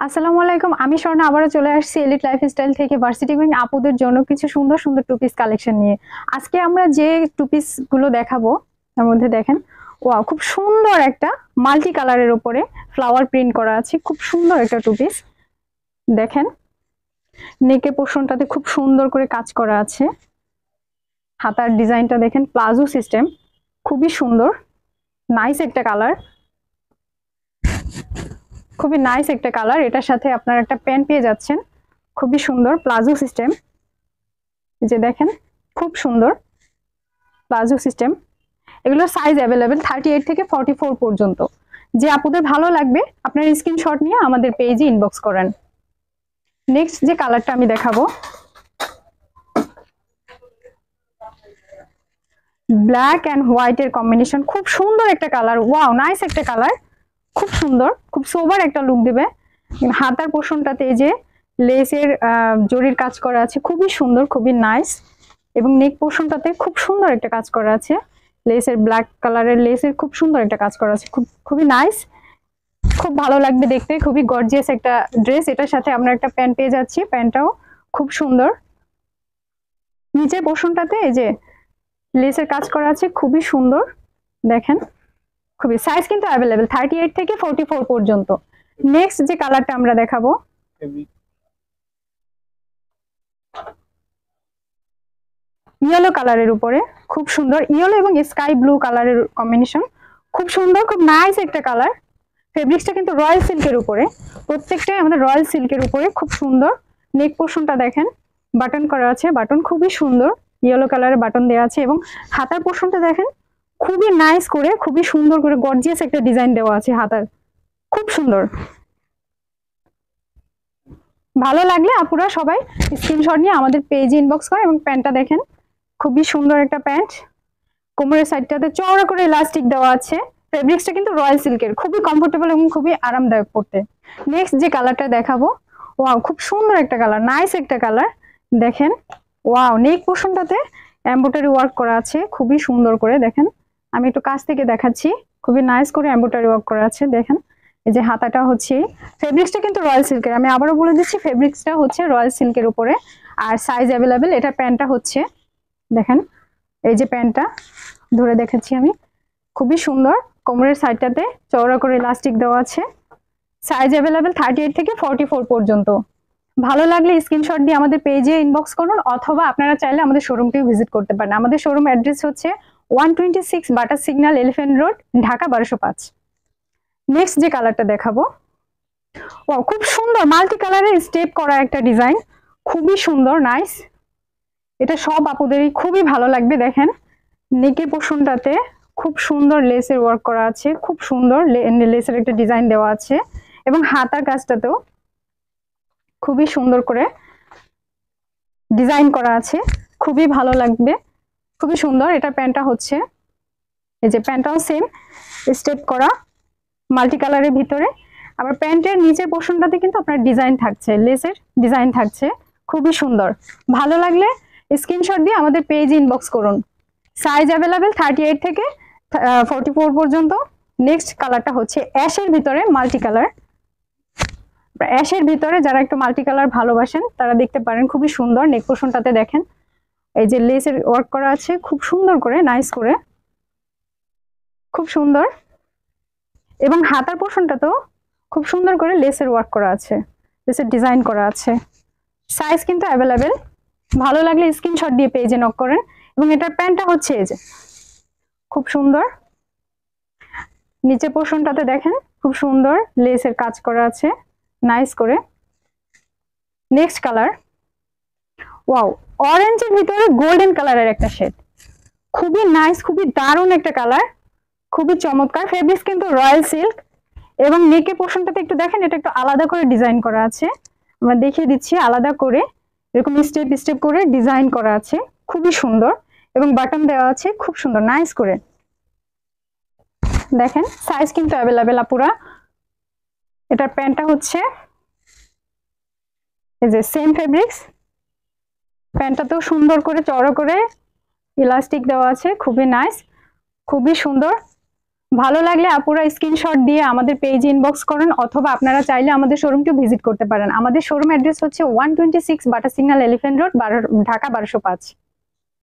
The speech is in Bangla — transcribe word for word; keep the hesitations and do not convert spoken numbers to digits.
আসসালামু আলাইকুম, আমি স্বর্ণা আবারও চলে আসছি এলিট লাইফস্টাইল থেকে ভার্সিটি গোয়িং আপুদের জন্য কিছু সুন্দর সুন্দর টু পিস কালেকশন নিয়ে। আজকে আমরা যে টু পিস গুলো দেখাবো তার মধ্যে দেখেন, ওয়াও, খুব সুন্দর একটা মাল্টি কালারের উপরে ফ্লাওয়ার প্রিন্ট করা আছে। খুব সুন্দর একটা টু পিস। দেখেন, নেকের পোর্শনটাতে খুব সুন্দর করে কাজ করা আছে। হাতার ডিজাইনটা দেখেন, প্লাজো সিস্টেম, খুবই সুন্দর, নাইস একটা কালার, খুবই নাইস একটা কালার। এটার সাথে আপনার একটা প্যান্ট পেয়ে যাচ্ছেন, খুবই সুন্দর প্লাজো সিস্টেম। যে দেখেন, খুব সুন্দর প্লাজো সিস্টেম। এগুলোর সাইজ অ্যাভেলেবেল থার্টি এইট থেকে ফর্টি ফোর পর্যন্ত। যে আপুদের ভালো লাগবে আপনার স্ক্রিনশট নিয়ে আমাদের পেজে ইনবক্স করেন। নেক্সট যে কালারটা আমি দেখাবো, ব্ল্যাক অ্যান্ড হোয়াইটের কম্বিনেশন, খুব সুন্দর একটা কালার। ওয়াও, নাইস একটা কালার, খুব সুন্দর, খুব সোবার একটা লুক দেবে। হাতার পোর্শনটাতে এই যে লেসের জরির কাজ করা আছে, খুবই সুন্দর, খুবই নাইস। এবং নেক পোর্শনটাতে খুব সুন্দর একটা কাজ করা আছে, লেসের ব্ল্যাক কালারের লেসের খুব সুন্দর একটা কাজ করা আছে, খুব খুবই নাইস, খুব ভালো লাগবে দেখতে। খুবই গর্জিয়াস একটা ড্রেস। এটার সাথে আমরা একটা প্যান্ট পেয়ে যাচ্ছি, প্যান্টটাও খুব সুন্দর। নিচের পোর্শনটাতে এই যে লেসের কাজ করা আছে, খুবই সুন্দর। দেখেন, খুবই সাইজ কিন্তু অ্যাভেলেবেল থার্টি এইট থেকে ফর্টি ফোর পর্যন্ত। নেক্সট যে কালারটা আমরা দেখাবো, ইয়েলো কালারের উপরে খুব সুন্দর, ইয়েলো এবং স্কাই ব্লু কালারের কম্বিনেশন, খুব সুন্দর, খুব নাইস একটা কালার। ফেব্রিক্সটা কিন্তু রয়্যাল সিল্কের উপরে, প্রত্যেকটাই আমাদের রয়্যাল সিল্কের উপরে, খুব সুন্দর। নেক পোর্শনটা দেখেন, বাটন করা আছে, বাটন খুবই সুন্দর, ইয়েলো কালারের বাটন দেওয়া আছে। এবং হাতার পোর্শনটা দেখেন, খুবই নাইস করে, খুবই সুন্দর করে গর্জিয়াস একটা ডিজাইন দেওয়া আছে হাতার, খুব সুন্দর। ভালো লাগলে আপুরা সবাই স্ক্রিনশট নিয়ে আমাদের পেজে ইনবক্স করেন। এবং প্যান্টটা দেখেন, খুবই সুন্দর একটা প্যান্ট, কোমরের সাইডটাতে চওড়া করে ইলাস্টিক দেওয়া আছে। ফেব্রিক্সটা কিন্তু রয়্যাল সিল্কের, খুবই কমফোর্টেবল এবং খুবই আরামদায়ক পড়তে। নেক্সট যে কালারটা দেখাবো, ওয়াও, খুব সুন্দর একটা কালার, নাইস একটা কালার। দেখেন, ওয়াও, নেক পোর্শনটাতে এমব্রয়ডারি ওয়ার্ক করা আছে, খুবই সুন্দর করে। দেখেন, আমি একটু কাছ থেকে দেখাচ্ছি, খুবই নাইস করে এমব্রয়ডারি ওয়ার্ক করা আছে। দেখেন, এই যে হাতাটা হচ্ছে, ফেব্রিক্সটা কিন্তু রয়্যাল সিল্কের, আমি আবারও বলে দিচ্ছি, ফেব্রিক্সটা হচ্ছে রয়্যাল সিল্কের উপরে। আর সাইজ অ্যাভেলেবেল। এটা প্যান্টটা হচ্ছে, দেখেন, এই যে প্যান্টটা ধরে দেখাচ্ছি আমি, খুবই সুন্দর। কোমরের সাইডটাতে চওড়া করে ইলাস্টিক দেওয়া আছে। সাইজ অ্যাভেলেবেল থার্টি এইট থেকে ফর্টি ফোর পর্যন্ত। ভালো লাগলে স্ক্রিনশট দিয়ে আমাদের পেজে ইনবক্স করুন, অথবা আপনারা চাইলে আমাদের শোরুমটিও ভিজিট করতে পারেন। আমাদের শোরুম অ্যাড্রেস হচ্ছে ওয়ান টোয়েন্টি সিক্স বাটার সিগন্যাল, এলিফ্যান্ট রোড, ঢাকা বারোশো পাঁচ। নেক্সট যে কালারটা দেখাবো, ও খুব সুন্দর মাল্টি কালারের স্টেপ করা একটা ডিজাইন, খুবই সুন্দর, নাইস। এটা সব আপুদেরই খুবই ভালো লাগবে। দেখেন, নেকের পোর্শনটাতে খুব সুন্দর লেসের ওয়ার্ক করা আছে, খুব সুন্দর লেসের একটা ডিজাইন দেওয়া আছে। এবং হাতার কাজটাতেও খুবই সুন্দর করে ডিজাইন করা আছে, খুবই ভালো লাগবে, খুবই সুন্দর। এটা প্যান্টটা হচ্ছে, এই যে প্যান্টটাও সেম স্টেপ করা মাল্টি কালারের ভিতরে। আবার প্যান্টের নিচের পোর্শনটাতে কিন্তু আপনার ডিজাইন থাকছে, লেসের ডিজাইন থাকছে, খুবই সুন্দর। ভালো লাগলে স্ক্রিনশট দিয়ে আমাদের পেজ ইনবক্স করুন। সাইজ অ্যাভেলেবেল থার্টি এইট থেকে ফর্টি ফোর পর্যন্ত। নেক্সট কালারটা হচ্ছে অ্যাশের ভিতরে মাল্টি কালার। অ্যাশের ভিতরে যারা একটু মাল্টি কালার ভালোবাসেন তারা দেখতে পারেন, খুবই সুন্দর। নেক পোর্শনটাতে দেখেন, এই যে লেসের ওয়ার্ক করা আছে, খুব সুন্দর করে, নাইস করে, খুব সুন্দর। এবং হাতার পোর্শনটাতেও খুব সুন্দর করে লেসের ওয়ার্ক করা আছে, লেসের ডিজাইন করা আছে। সাইজ কিন্তু অ্যাভেলেবেল। ভালো লাগলে স্ক্রিনশট দিয়ে পেজে নক করেন। এবং এটার প্যান্টটা হচ্ছে এই যে খুব সুন্দর, নিচে পোর্শনটাতে দেখেন খুব সুন্দর লেসের কাজ করা আছে, নাইস করে। নেক্সট কালার, ওয়াও, অরেঞ্জের ভিতরে গোল্ডেন কালারের একটা শেড, খুবই নাইস, খুবই দারুণ একটা কালার, খুবই চমৎকার। ফেব্রিক্স কিন্তু রয়্যাল সিল্ক। এবং নেকের পোর্শনটাতে একটু দেখেন, এটা একটু আলাদা করে ডিজাইন করা আছে, আমরা দেখিয়ে দিচ্ছি, আলাদা করে এরকম স্টেপ স্টেপ করে ডিজাইন করা আছে, খুবই সুন্দর। এবং বাটন দেওয়া আছে, খুব সুন্দর, নাইস করে। দেখেন, সাইজ কিন্তু অ্যাভেলেবেল আপুরা। এটার প্যান্টটা হচ্ছে এই যে সেম ফেব্রিক্স, প্যান্টটাতেও সুন্দর করে চওড়া করে ইলাস্টিক দেওয়া আছে, খুবই নাইস, খুবই সুন্দর। ভালো লাগলে আপুরা স্ক্রিনশট দিয়ে আমাদের পেজ ইনবক্স করেন, অথবা আপনারা চাইলে আমাদের শোরুমকে ভিজিট করতে পারেন। আমাদের শোরুম অ্যাড্রেস হচ্ছে one twenty six Bata signal Elephant Road, Dhaka বারোশো পাঁচ।